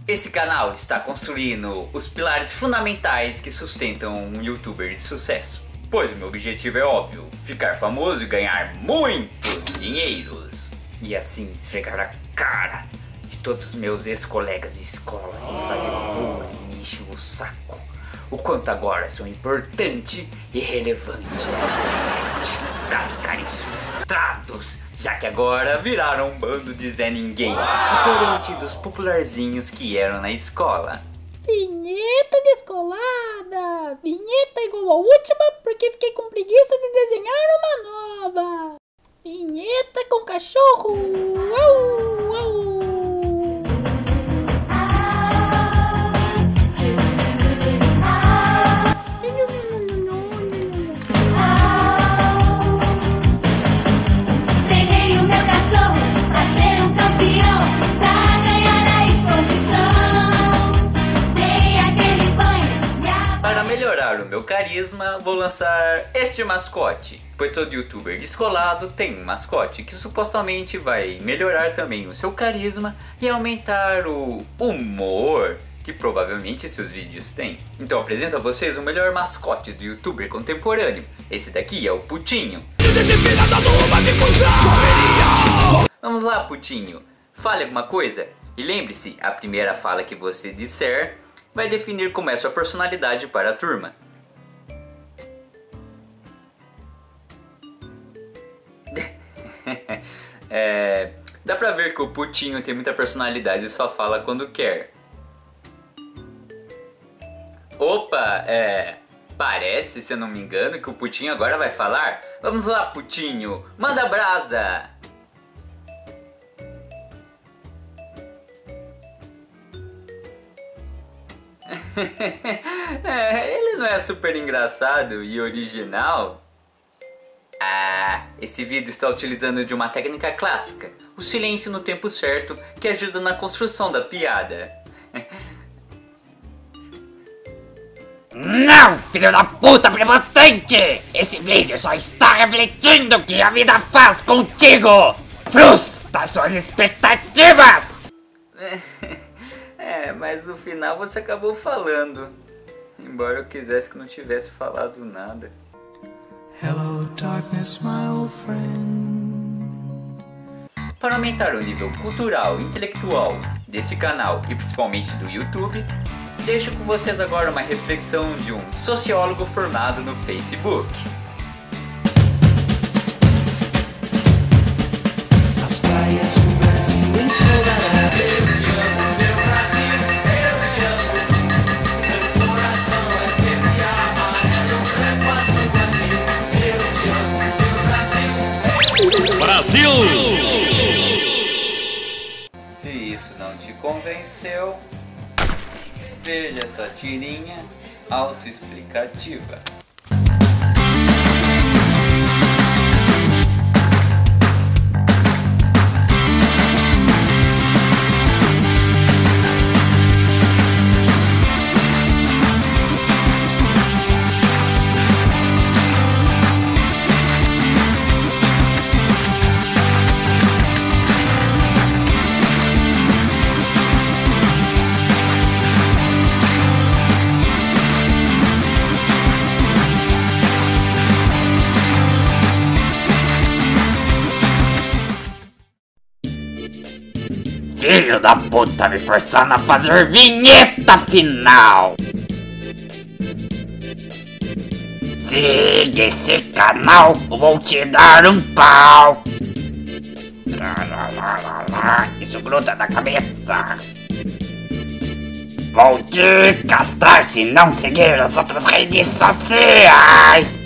Esse canal está construindo os pilares fundamentais que sustentam um youtuber de sucesso. Pois o meu objetivo é óbvio, ficar famoso e ganhar muitos dinheiros. E assim esfregar a cara de todos os meus ex-colegas de escola que me faziam bullying e me enchiam o saco. O quanto agora sou importante e relevante na internet, pra ficarem frustrados, já que agora viraram um bando de Zé Ninguém, diferente dos popularzinhos que eram na escola. Vinheta descolada! Vinheta igual a última porque fiquei com preguiça de desenhar uma nova! Vinheta com cachorro! Au, au. Para melhorar o meu carisma, vou lançar este mascote, pois todo youtuber descolado tem um mascote que supostamente vai melhorar também o seu carisma e aumentar o humor que provavelmente seus vídeos têm. Então apresento a vocês o melhor mascote do youtuber contemporâneo. Esse daqui é o Putinho. Vamos lá, Putinho, fale alguma coisa e lembre-se, a primeira fala que você disser vai definir como é sua personalidade para a turma. Dá pra ver que o Putinho tem muita personalidade e só fala quando quer. Opa, parece, se eu não me engano, que o Putinho agora vai falar. Vamos lá, Putinho, manda brasa! Ele não é super engraçado e original? Esse vídeo está utilizando de uma técnica clássica, o silêncio no tempo certo, que ajuda na construção da piada. Não, filho da puta prepotente! Esse vídeo só está refletindo o que a vida faz contigo! Frustra suas expectativas! Mas no final você acabou falando. Embora eu quisesse que não tivesse falado nada. Hello, darkness, my old friend. Para aumentar o nível cultural e intelectual desse canal e principalmente do YouTube, deixo com vocês agora uma reflexão de um sociólogo formado no Facebook. As praias do Brasil ensolará. Eu te amo, meu Brasil, eu te amo. Meu coração é verde e amarelo, branco, azul, anil. Eu te amo, meu Brasil. Brasil! Se isso não te convenceu, veja essa tirinha autoexplicativa. Filho da puta me forçando a fazer vinheta final! Siga esse canal, vou te dar um pau! Isso gruda na cabeça! Vou te castrar se não seguir as outras redes sociais!